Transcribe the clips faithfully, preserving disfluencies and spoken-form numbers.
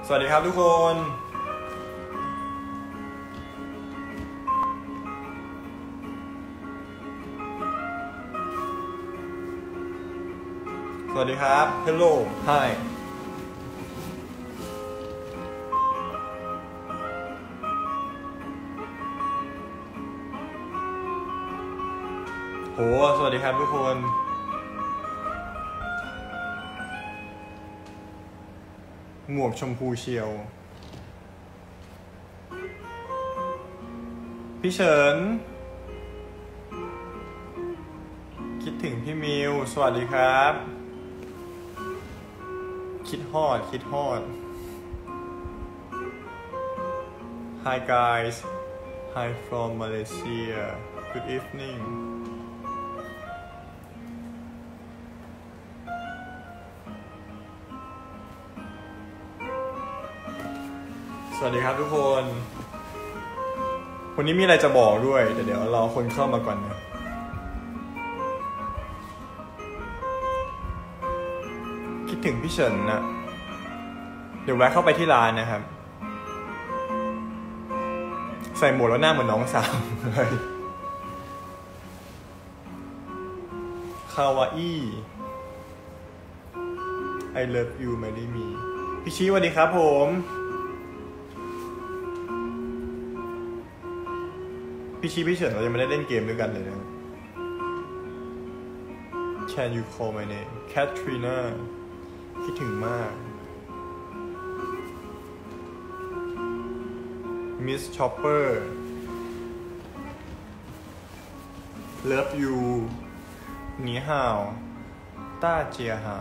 สวัสดีครับทุกคนสวัสดีครับ Hello Hi โหสวัสดีครับทุกคนหมวกชมพูเชียวพี่เฉินคิดถึงพี่มิวสวัสดีครับคิดฮอดคิดฮอด Hi guys Hi from Malaysia Good eveningสวัสดีครับทุกคนวันนี้มีอะไรจะบอกด้วยแต่เดี๋ยวรอคนเข้ามาก่อนนะคิดถึงพี่เฉินนะเดี๋ยวแวะเข้าไปที่ร้านนะครับใส่หมวกแล้วหน้าเหมือนน้องสาวเลยคาวาอี้ I love you marry me พี่ชี้สวัสดีครับผมพี่ชีพี่เฉินเรายังไม่ได้เล่นเกมด้วยกันเลยนะ Can you call my name Katrina คิดถึงมาก Miss Chopper Love you หนีห่าวต้าเจียห่าว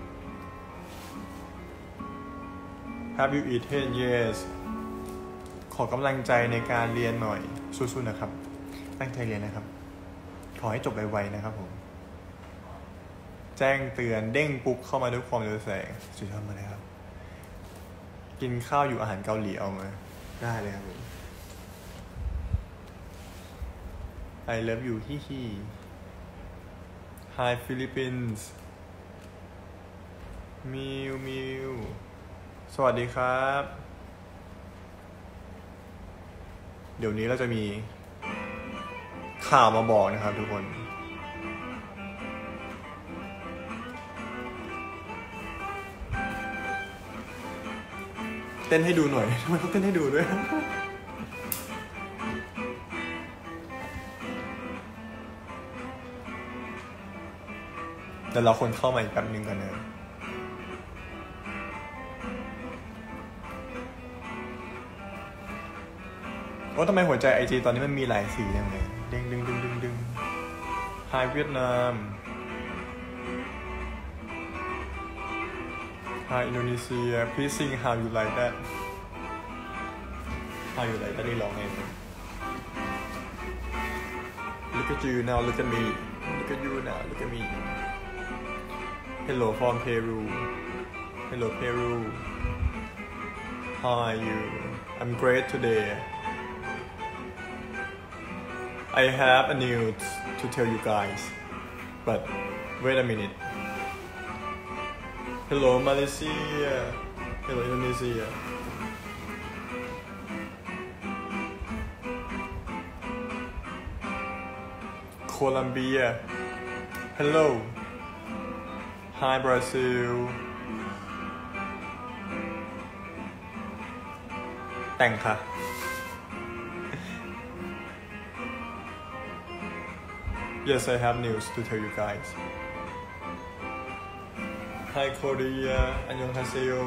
Have you eaten yes ขอกำลังใจในการเรียนหน่อยสู้ๆนะครับตั้งใจเรียนนะครับขอให้จบไวๆนะครับผมแจ้งเตือนเด้งปุ๊บเข้ามาด้วยความเร็วแสงสุดยอดมาเลยครับกินข้าวอยู่อาหารเกาหลีเอามาได้เลยครับผม I love you ฮิฮิ Hi Philippines มิวมิวสวัสดีครับเดี๋ยวนี้เราจะมีข่าวมาบอกนะครับทุกคนเต้นให้ดูหน่อยทำไมต้องเต้นให้ดูด้วยแต่เราคนเข้ามาอีกแป๊บนึงกันนะว่าทำไมหัวใจไอจีตอนนี้มันมีหลายสีจังเลยดึงดึงดึงดึงดึง Hi เวียดนาม Hi อินโดนีเซีย Please sing how you like that how you like that ได้ร้องไง Look at you now look at me Look at you now look at me Hello from Peru Hello Peru How are you I'm great today I have a news to tell you guys, but wait a minute. Hello Malaysia, hello Indonesia. Colombia, hello. Hi Brazil. แต่งค่ะYes, I have news to tell you guys. Hi Korea, 안녕하세요.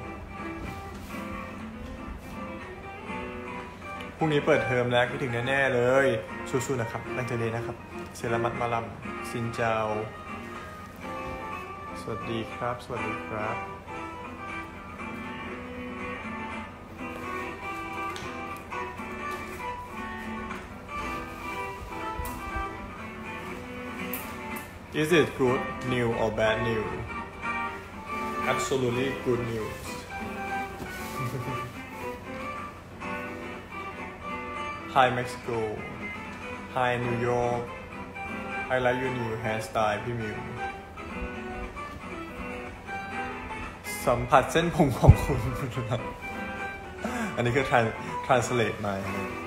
พรุ่งนี้เปิดเทอมแล้วคิดถึงแน่ๆเลยสู้ๆนะครับตั้งใจเรียนนะครับเซรามัดมาลัมซินเจาสวัสดีครับสวัสดีครับ Is it good news or bad news? Absolutely good news. Hi Mexico. Hi New York. I like your new hairstyle พี่มิวสัมผัสเส้นผมของคุณ อันนี้คือ translate มา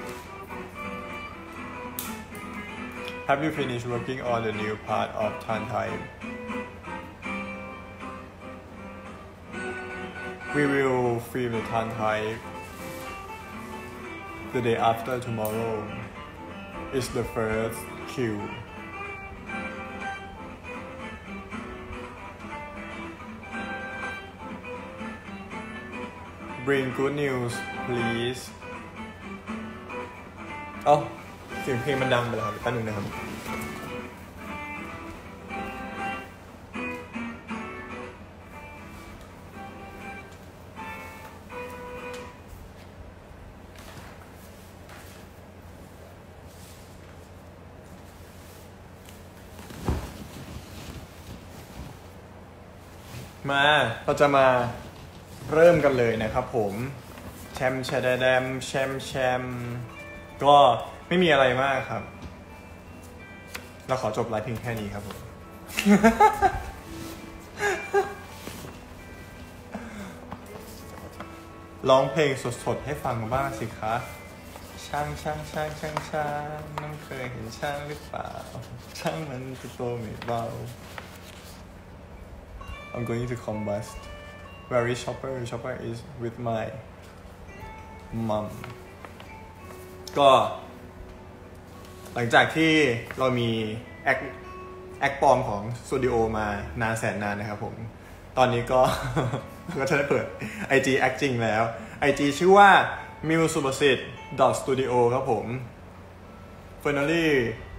Have you finished working on the new part of Tan Thai? We will film the Tan Thai the day after tomorrow. It's the first cue. Bring good news, please. เอ้าเสียงเพลงมันดังไปแล้วครับแป๊บนึงนะครับมาเราจะมาเริ่มกันเลยนะครับผมแชมแชดแดมแชมแชมก็ไม่มีอะไรมากครับเราขอจบไลฟ์เพียงแค่นี้ครับผม ร้องเพลงสดๆให้ฟังบ้างสิคะช่างช่างช่างช่างช่างน้องเคยเห็นช่างหรือเปล่าช่างมันจะโตไม่เบา I'm going to combust. Where is Chopper? Chopper is with my mom. ก็หลังจากที่เรามีแอคแอคปลอมของสตูดิโอมานานแสนนานนะครับผมตอนนี้ก็ ก็จะได้เปิด ไอ จี แอคจริงแล้ว ไอ จี ชื่อว่า มิว สุภสิทธิ์ .studio ครับผม Finally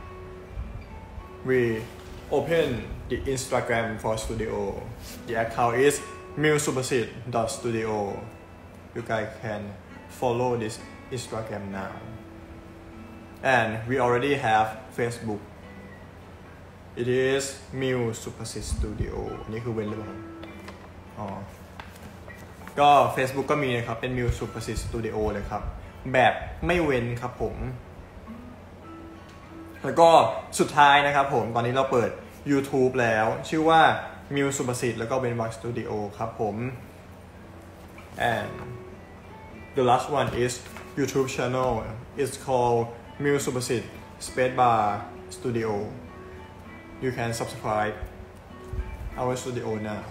we open the Instagram for studio. The account is มิว สุภสิทธิ์ .studio. You guys can follow this Instagram now. And we already have Facebook. It is มิว สุภสิทธิ์ Studio. นี่คือเว้นหรือเปล่าอ๋อก็ Facebook ก็มีนะครับเป็น มิว สุภสิทธิ์ Studio เลยครับแบบไม่เว้นครับผมแล้วก็สุดท้ายนะครับผมตอนนี้เราเปิด YouTube แล้วชื่อว่า มิว สุภสิทธิ์แล้วก็เว้นวรรค Studio ครับผม and the last one is YouTube channel. It's called มิว สุภสิทธิ์ Spacebar Studio. You can subscribe our studio now.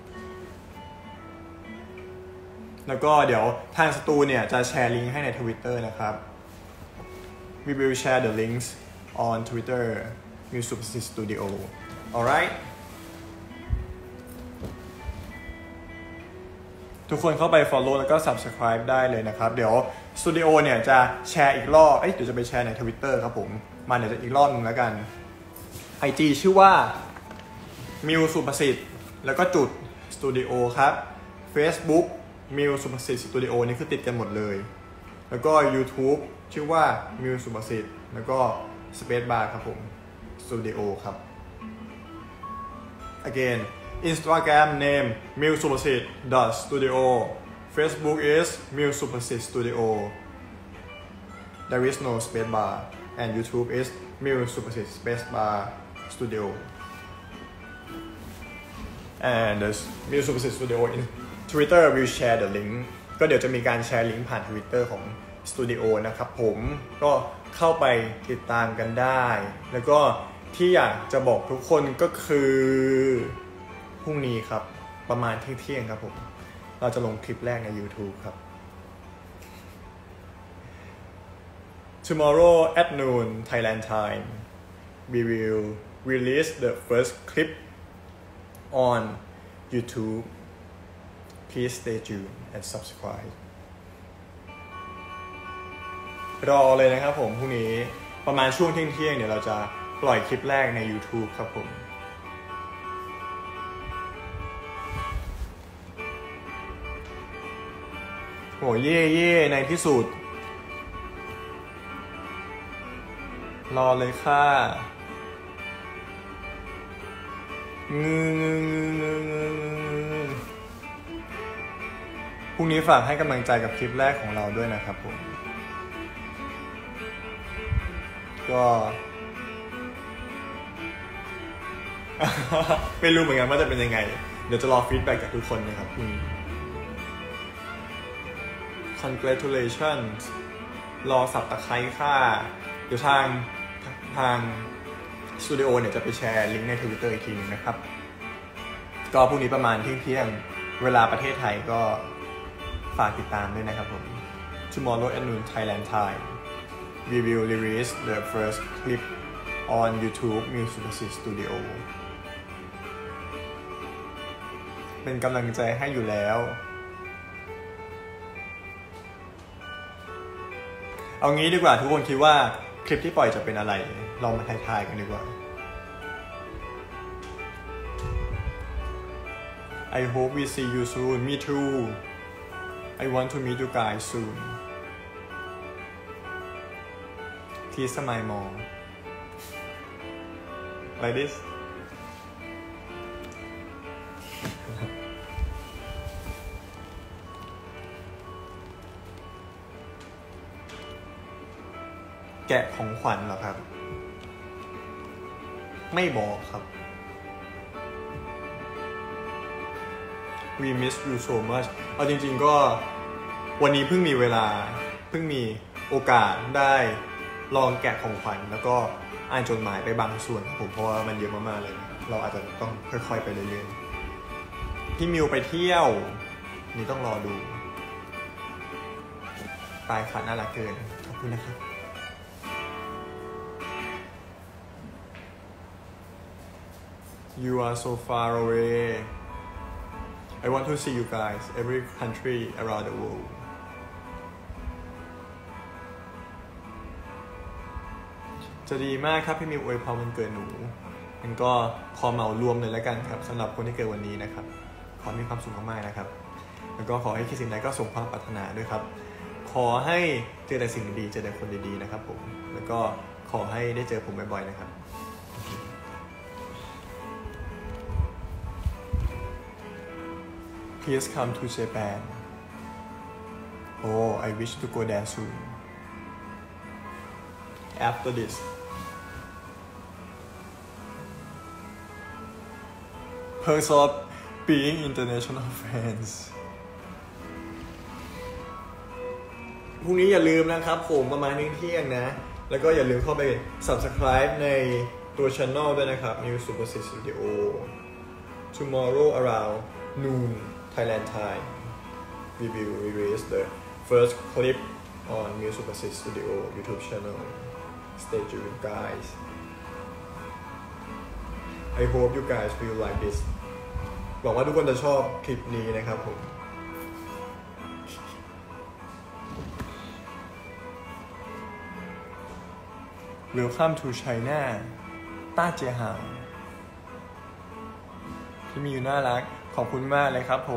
แล้วก็เดี๋ยวทางสตูเนี่ยจะแชร์ลิงก์ให้ใน Twitter นะครับ We will share the links on Twitter มิว สุภสิทธิ์ Studio. Alright ทุกคนเข้าไป follow แล้วก็ subscribe ได้เลยนะครับเดี๋ยวสตูดิโอเนี่ยจะแชร์อีกรอบเอ้ยเดี๋ยวจะไปแชร์ใน Twitter ครับผมมาเดี๋ยวจะอีกรอบนึงแล้วกัน ไอ จี ชื่อว่า มิว สุภสิทธิ์แล้วก็จุด Studio ครับ Facebook มิว สุภสิทธิ์ Studio นี่คือติดกันหมดเลยแล้วก็ YouTube ชื่อว่า มิว สุภสิทธิ์แล้วก็ Spacebar ครับผม Studio ครับ Again Instagram name มิว สุภสิทธิ์ .studio Facebook is มิว สุภสิทธิ์ Studio There is no Spacebar and YouTube is มิว สุภสิทธิ์ Spacebar Studio and the มิว สุภสิทธิ์ Studio in Twitter will share the link ก็เดี๋ยวจะมีการแชร์ลิงก์ผ่าน Twitter ของ Studio นะครับผมก็เข้าไปติดตามกันได้แล้วก็ที่อยากจะบอกทุกคนก็คือพรุ่งนี้ครับประมาณเที่ยงๆครับผมเราจะลงคลิปแรกใน YouTube ครับ Tomorrow at noon Thailand time we will release the first clip on YouTube. Please stay tuned and subscribe. รอเลยนะครับผมพรุ่งนี้ประมาณช่วงเที่ยงๆเดี๋ยวเราจะปล่อยคลิปแรกใน YouTube ครับผมโหเย่เย่ในที่สุดรอเลยค่ะงืองืองืองืองืพรุ่งนี้ฝากให้กำลังใจกับคลิปแรกของเราด้วยนะครับผมก็ ไม่รู้เหมือนกันว่าจะเป็นยังไงเดี๋ยวจะรอฟีดแบ็กจากทุกคนนะครับพรุ่งนี้ congratulations รอสับตะไคร้ค่าเดี๋ยวทางทางสตูดิโอเนี่ยจะไปแชร์ลิงก์ใน Twitter อีกทีนึงนะครับก็พรุ่งนี้ประมาณเที่ยงๆเวลาประเทศไทยก็ฝากติดตามด้วยนะครับผม Tomorrow at noon Thailand time we will release the first clip on YouTube Music Studio เป็นกำลังใจให้อยู่แล้วเอางี้ดีกว่าทุกคนคิดว่าคลิปที่ปล่อยจะเป็นอะไรลองมาทายๆกันดีกว่า I hope we see you soon me too I want to meet you guys soon Please smile more like this แกะของขวัญเหรอครับไม่บอกครับ We miss you so much เอาจริงๆก็วันนี้เพิ่งมีเวลาเพิ่งมีโอกาสได้ลองแกะของขวัญแล้วก็อ่านจดหมายไปบางส่วนผมเพราะว่ามันเยอะมากๆเลยเราอาจจะต้องค่อยๆไปเรื่อยๆพี่มิวไปเที่ยวนี่ต้องรอดูปลายขาน่ารักเกินขอบคุณนะครับYou are so far away. I want to see you guys, every country around the world. จะดีมากครับพี่มิวอวยพรวันเกิดหนูมันก็ขอเหมารวมเลยแล้วกันครับสำหรับคนที่เกิดวันนี้นะครับขอมีความสุขมากๆนะครับแล้วก็ขอให้คิดสิ่งใดก็สมความปรารถนาด้วยครับขอให้เจอแต่สิ่งดีๆเจอแต่คนดีๆนะครับผมแล้วก็ขอให้ได้เจอผมบ่อยๆนะครับPlease come to Japan. Oh, I wish to go there soon. After this. Perks of being international friends. พรุ่งนี้อย่าลืมนะครับผมประมาณเที่ยงนะแล้วก็อย่าลืมเข้าไป Subscribe ในตัว Channel ด้วยนะครับ New Super Six Studio Tomorrow around noon Thailand time we will release the first clip on Music Super Six Studio YouTube channel stay tuned guys I hope you guys will like this หวังว่าทุกคนจะชอบคลิปนี้นะครับผม Welcome to China ต้าเจียหาวที่มีอยู่น่ารักขอบคุณมากเลยครับผม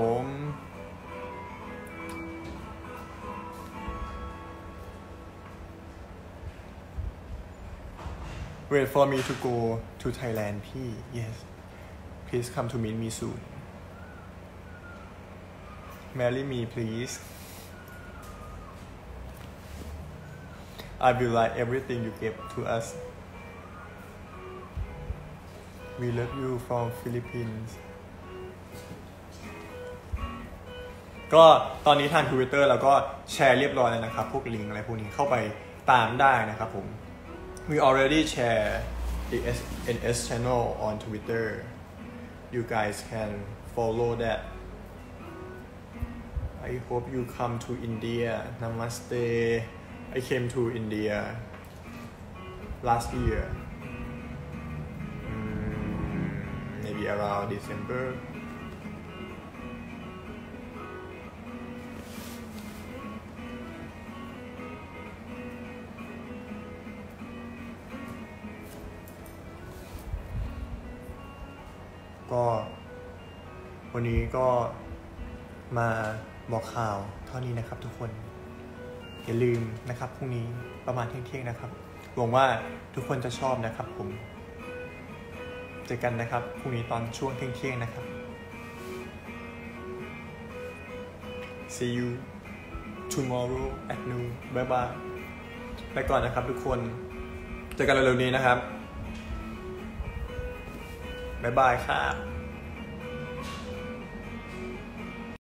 Wait for me to go to Thailand พี่ Yes Please come to meet me soon Marry me please I will like everything you give to us We love you from Philippinesก็ตอนนี้ทาง Twitter แล้วก็แชร์เรียบร้อยแล้วนะครับพวกลิงก์อะไรพวกนี้เข้าไปตามได้นะครับผม We already share the เอ็น เอส channel on Twitter You guys can follow that I hope you come to India Namaste I came to India last year mm, maybe around Decemberก็วันนี้ก็มาบอกข่าวเท่านี้นะครับทุกคนอย่าลืมนะครับพรุ่งนี้ประมาณเที่ยงๆนะครับหวังว่าทุกคนจะชอบนะครับผมเจอกันนะครับพรุ่งนี้ตอนช่วงเที่ยงๆนะครับ See you tomorrow at noon bye bye ไปก่อนนะครับทุกคนเจอกันเร็วๆนี้นะครับบ๊ายบายครับ